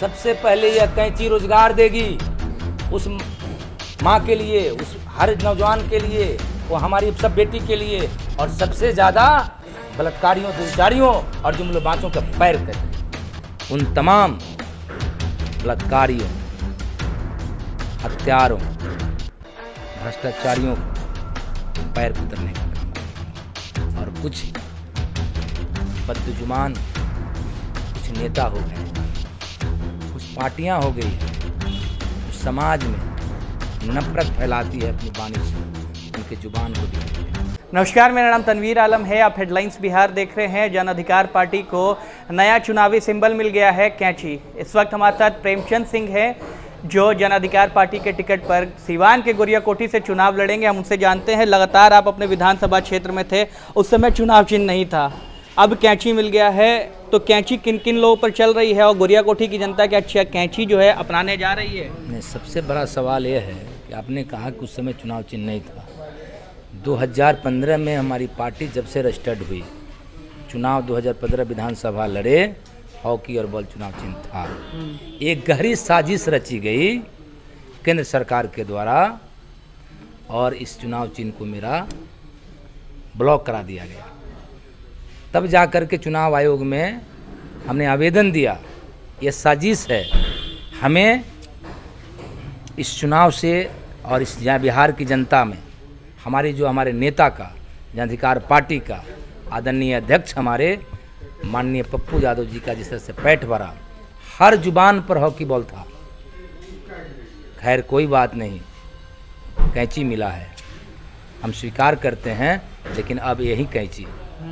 सबसे पहले यह कैंची रोजगार देगी उस माँ के लिए, उस हर नौजवान के लिए, वो हमारी सब बेटी के लिए, और सबसे ज़्यादा बलात्कारियों, दुर्चारियों और जुमलेबाजों का पैर कतरे। उन तमाम बलात्कारियों, हत्यारों, भ्रष्टाचारियों को पैर कुतरने का काम करेगी। और कुछ बदजुबान, कुछ नेता हो गए, कुछ पार्टियां हो गई हैं जो समाज में नफरत फैलाती है अपनी बानी से, उनके जुबान को भी। नमस्कार, मेरा नाम तनवीर आलम है। आप हेडलाइंस बिहार देख रहे हैं। जन अधिकार पार्टी को नया चुनावी सिंबल मिल गया है, कैंची। इस वक्त हमारे साथ प्रेमचंद सिंह हैं जो जन अधिकार पार्टी के टिकट पर सीवान के गोरियाकोठी से चुनाव लड़ेंगे। हम उनसे जानते हैं, लगातार आप अपने विधानसभा क्षेत्र में थे, उस समय चुनाव चिन्ह नहीं था, अब कैंची मिल गया है, तो कैंची किन किन लोगों पर चल रही है और गोरियाकोठी की जनता क्या अच्छा कैंची जो है अपनाने जा रही है? नहीं, सबसे बड़ा सवाल यह है कि आपने कहा कि उस समय चुनाव चिन्ह नहीं था। 2015 में हमारी पार्टी जब से रजिस्टर्ड हुई, चुनाव 2015 विधानसभा लड़े, हॉकी और बॉल चुनाव चिन्ह था। एक गहरी साजिश रची गई केंद्र सरकार के द्वारा और इस चुनाव चिन्ह को मेरा ब्लॉक करा दिया गया। तब जाकर के चुनाव आयोग में हमने आवेदन दिया, ये साजिश है, हमें इस चुनाव से और इस बिहार की जनता में हमारे नेता का, जन अधिकार पार्टी का आदरणीय अध्यक्ष हमारे माननीय पप्पू यादव जी का जिस तरह से पेट भरा, हर जुबान पर हॉकी बॉल था। खैर कोई बात नहीं, कैंची मिला है, हम स्वीकार करते हैं, लेकिन अब यही कैंची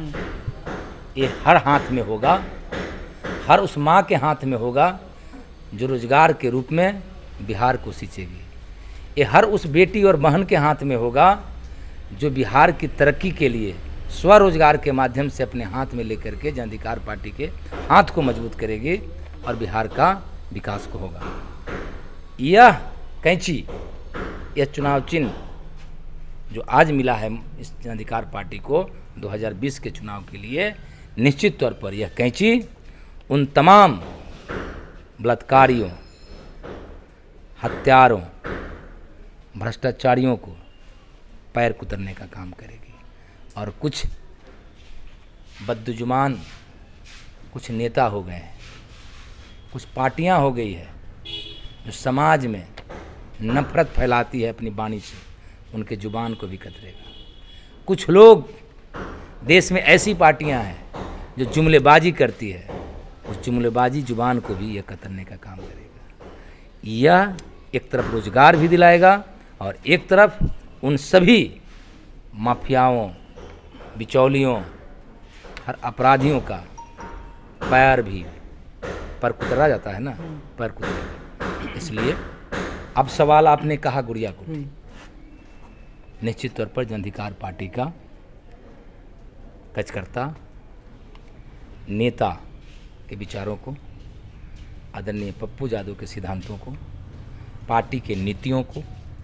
ये हर हाथ में होगा, हर उस माँ के हाथ में होगा जो रोजगार के रूप में बिहार को सींचेगी। ये हर उस बेटी और बहन के हाथ में होगा जो बिहार की तरक्की के लिए स्वरोजगार के माध्यम से अपने हाथ में लेकर के जन अधिकार पार्टी के हाथ को मजबूत करेगी और बिहार का विकास को होगा। यह कैंची, यह चुनाव चिन्ह जो आज मिला है इस जन अधिकार पार्टी को 2020 के चुनाव के लिए, निश्चित तौर पर यह कैंची उन तमाम बलात्कारियों, हत्यारों, भ्रष्टाचारियों को पैर कुतरने का काम करेगी। और कुछ बदजुबान, कुछ नेता हो गए हैं, कुछ पार्टियां हो गई है जो समाज में नफरत फैलाती है अपनी बानी से, उनके जुबान को भी कतरेगा। कुछ लोग देश में ऐसी पार्टियां हैं जो जुमलेबाजी करती है, उस जुमलेबाजी जुबान को भी यह कतरने का काम करेगा। यह एक तरफ रोजगार भी दिलाएगा और एक तरफ उन सभी माफियाओं, बिचौलियों, हर अपराधियों का पैर भी पर कुतरा जाता है ना, पैर कुतरेगा। इसलिए अब सवाल आपने कहा गोरियाकोठी, निश्चित तौर पर जन अधिकार पार्टी का कार्यकर्ता, नेता के विचारों को, आदरणीय पप्पू यादव के सिद्धांतों को, पार्टी के नीतियों को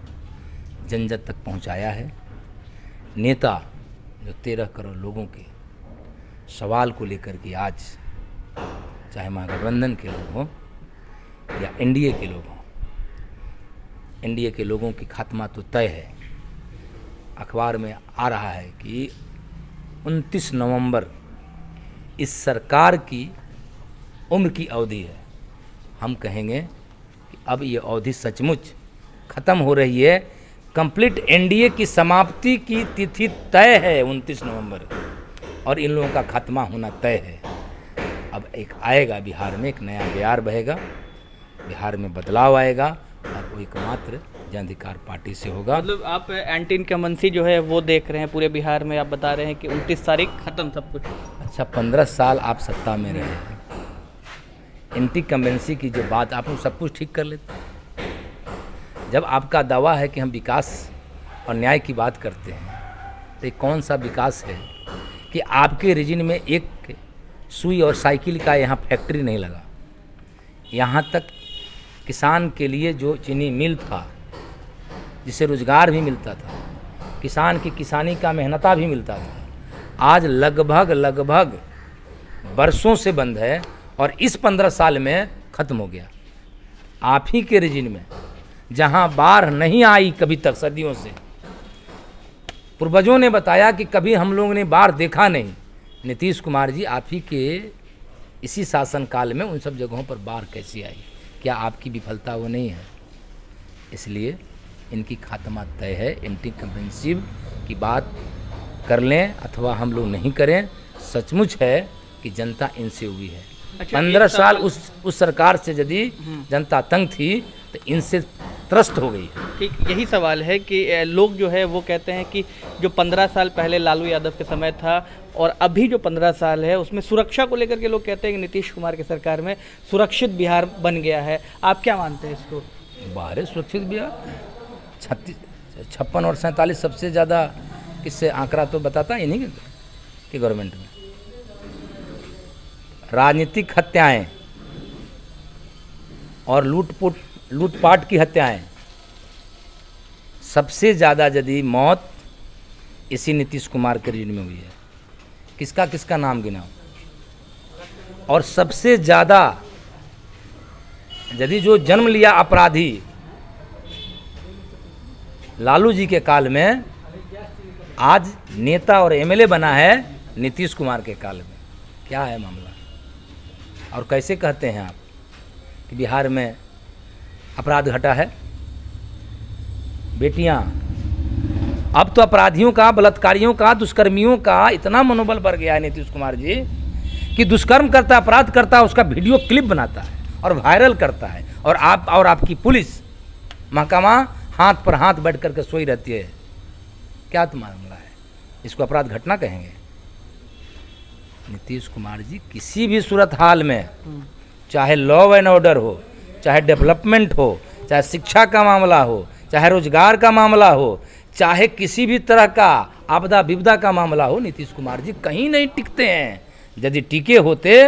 जन जन तक पहुंचाया है। नेता जो 13 करोड़ लोगों के सवाल को लेकर के आज, चाहे महागठबंधन के लोग हों या एनडीए के लोग हों, एनडीए के लोगों की खात्मा तो तय है। अखबार में आ रहा है कि 29 नवंबर इस सरकार की उम्र की अवधि है। हम कहेंगे कि अब ये अवधि सचमुच ख़त्म हो रही है। कंप्लीट एनडीए की समाप्ति की तिथि तय है 29 नवंबर, और इन लोगों का खात्मा होना तय है। अब एक आएगा बिहार में, एक नया बयार बहेगा, बिहार में बदलाव आएगा और वो एकमात्र जन अधिकार पार्टी से होगा। मतलब आप एंटी इनकम्बेंसी जो है वो देख रहे हैं पूरे बिहार में, आप बता रहे हैं कि 29 तारीख खत्म सब कुछ। अच्छा, 15 साल आप सत्ता में रहे हैं, एंटी इनकम्बेंसी की जो बात, आप लोग सब कुछ ठीक कर लेते हैं। जब आपका दावा है कि हम विकास और न्याय की बात करते हैं, तो कौन सा विकास है कि आपके रीजन में एक सुई और साइकिल का यहाँ फैक्ट्री नहीं लगा। यहाँ तक किसान के लिए जो चीनी मिल था, जिससे रोजगार भी मिलता था, किसान की किसानी का मेहनता भी मिलता था, आज लगभग वर्षों से बंद है और इस 15 साल में ख़त्म हो गया। आप ही के रिजिन में, जहां बाढ़ नहीं आई कभी तक सदियों से, पूर्वजों ने बताया कि कभी हम लोगों ने बाढ़ देखा नहीं। नीतीश कुमार जी, आप ही के इसी शासनकाल में उन सब जगहों पर बाढ़ कैसी आई? क्या आपकी विफलता वो नहीं है? इसलिए इनकी खात्मा तय है। एंटी कंप्रेहेंसिव की बात कर लें अथवा हम लोग नहीं करें, सचमुच है कि जनता इनसे हुई है। 15 साल उस सरकार से यदि जनता तंग थी तो इनसे त्रस्त हो गई। ठीक, यही सवाल है कि लोग जो है वो कहते हैं कि जो 15 साल पहले लालू यादव के समय था और अभी जो 15 साल है उसमें सुरक्षा को लेकर के लोग कहते हैं कि नीतीश कुमार की सरकार में सुरक्षित बिहार बन गया है। आप क्या मानते हैं इसको? बाहर सुरक्षित बिहार 56 और 47 सबसे ज़्यादा किससे आंकड़ा तो बताता ही नहीं कि गवर्नमेंट में राजनीतिक हत्याएं और लूटपाट की हत्याएं, सबसे ज़्यादा यदि मौत इसी नीतीश कुमार के रीजन में हुई है। किसका किसका नाम गिनाओ? और सबसे ज़्यादा यदि जो जन्म लिया अपराधी लालू जी के काल में, आज नेता और एमएलए बना है नीतीश कुमार के काल में। क्या है मामला? और कैसे कहते हैं आप कि बिहार में अपराध घटा है? बेटियां, अब तो अपराधियों का, बलात्कारियों का, दुष्कर्मियों का इतना मनोबल बढ़ गया है नीतीश कुमार जी कि दुष्कर्म करता, अपराध करता, उसका वीडियो क्लिप बनाता है और वायरल करता है, और आप और आपकी पुलिस महकमा हाथ पर हाथ बैठ करके सोई रहती है। क्या तो मामला है? इसको अपराध घटना कहेंगे? नीतीश कुमार जी किसी भी सूरत हाल में, चाहे लॉ एंड ऑर्डर हो, चाहे डेवलपमेंट हो, चाहे शिक्षा का मामला हो, चाहे रोजगार का मामला हो, चाहे किसी भी तरह का आपदा विपदा का मामला हो, नीतीश कुमार जी कहीं नहीं टिकते हैं। यदि टिके होते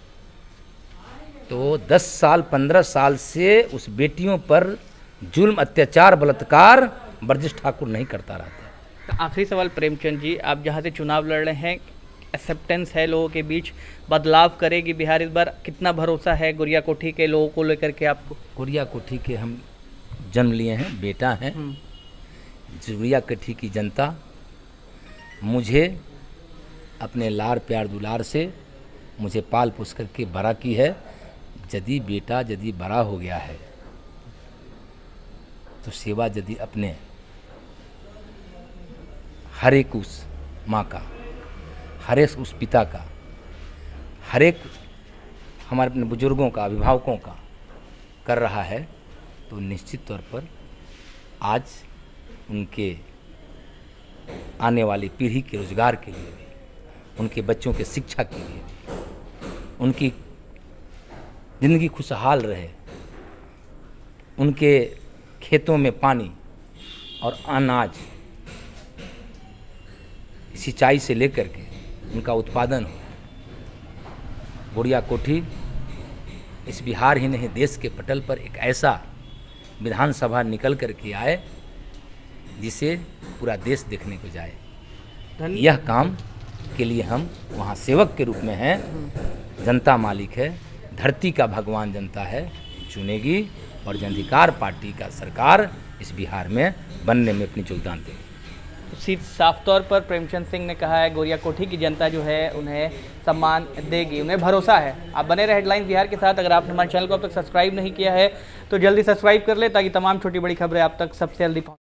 तो 10 साल 15 साल से उस बेटियों पर जुल्म, अत्याचार, बलात्कार ब्रजेश ठाकुर नहीं करता रहता। तो आखिरी सवाल प्रेमचंद जी, आप जहाँ से चुनाव लड़ रहे हैं, एक्सेप्टेंस है लोगों के बीच, बदलाव करेगी बिहार इस बार? कितना भरोसा है गुड़िया कोठी के लोगों को लेकर के आपको? गुड़िया कोठी के हम जन्म लिए हैं, बेटा हैं। गुड़िया कोठी की जनता मुझे अपने लाड़ प्यार दुलार से मुझे पाल पोस करके बड़ा की है। यदि बेटा यदि बड़ा हो गया है तो सेवा यदि अपने हर एक उस माँ का, हर एक उस पिता का, हर एक हमारे अपने बुजुर्गों का, अभिभावकों का कर रहा है, तो निश्चित तौर पर आज उनके आने वाली पीढ़ी के रोजगार के लिए भी, उनके बच्चों के शिक्षा के लिए भी, उनकी ज़िंदगी खुशहाल रहे, उनके खेतों में पानी और अनाज, सिंचाई से लेकर के उनका उत्पादन हो। गुड़िया कोठी इस बिहार ही नहीं देश के पटल पर एक ऐसा विधानसभा निकल कर के आए जिसे पूरा देश देखने को जाए। यह काम के लिए हम वहाँ सेवक के रूप में हैं। जनता मालिक है, धरती का भगवान जनता है, चुनेगी और जन अधिकार पार्टी का सरकार इस बिहार में बनने में अपनी योगदान देगी। सीट साफ तौर पर प्रेमचंद सिंह ने कहा है गोरिया कोठी की जनता जो है उन्हें सम्मान देगी, उन्हें भरोसा है। आप बने रहे हेडलाइंस बिहार के साथ। अगर आपने हमारे चैनल को अब तक सब्सक्राइब नहीं किया है तो जल्दी सब्सक्राइब कर ले ताकि तमाम छोटी बड़ी खबरें आप तक सबसे जल्दी